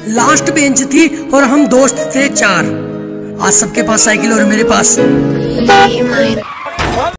Last bench थी और हम दोस्त थे 4। आज सबके पास साइकिल और मेरे पास